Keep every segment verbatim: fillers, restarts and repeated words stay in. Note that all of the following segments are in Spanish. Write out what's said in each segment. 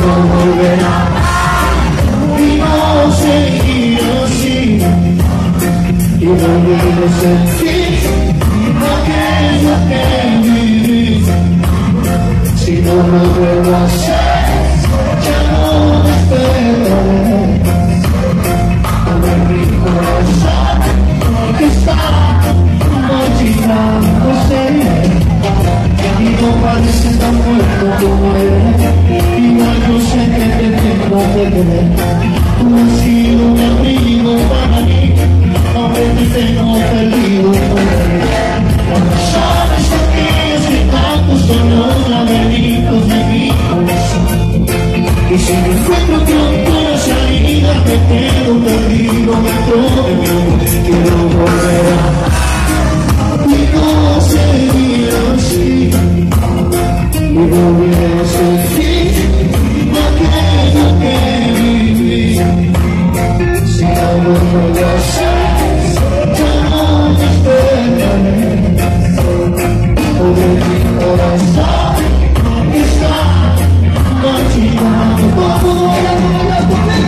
quiero volver a y no seguir así y volver a sentir aquello que viví. Si no lo vuelvo a hacer, ya no me esperaré. Abre mi corazón que está marchitándose, y no parece tan muerto como eres. Igual yo sé que te tengo que querer. Tú has sido mi amigo para mí, aunque te tengo perdido por él. Sabes que aquellos que tantos son los laberintos de mi corazón, y si me encuentro con una salida me quedo perdido dentro de mí. Quiero volver a y no seguir así y volver a sentir aquello que viví. Si no lo vuelvo a hacer, ya no me esperaré. Sobre mi corazón que está marchitando. ¿Cómo voy a volver a comer?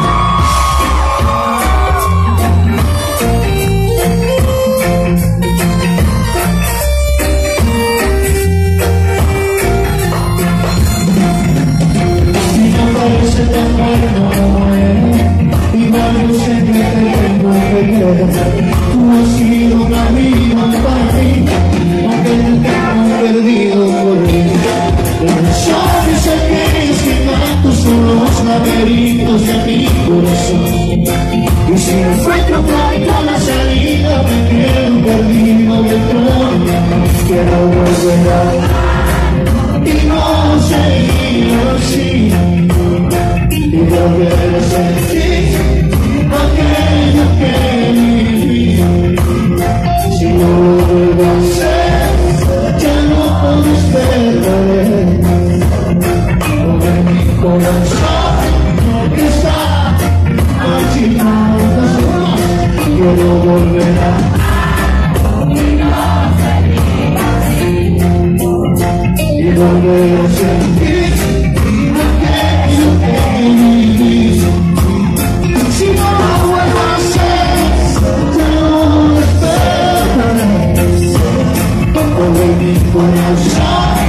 Si no parece tan bueno como es, igual yo sé que te tengo que querer. Tú has sido un amigo para mí, aunque te tengo perdido por él. Sabes aquellos que tantos son los laberintos de mi corazón, y si me encuentro con la salida me quedo perdido dentro de mí. Quiero volver a y no seguir así y volver a sentir aquello que viví. Si no lo vuelvo a hacer, ya no puedo esperar. Sobre mi corazón que está marchitando, quiero volver a y volver a sentir aquello que viví. Si no lo vuelvo a hacer, ya no me esperaré. Sobre mi corazón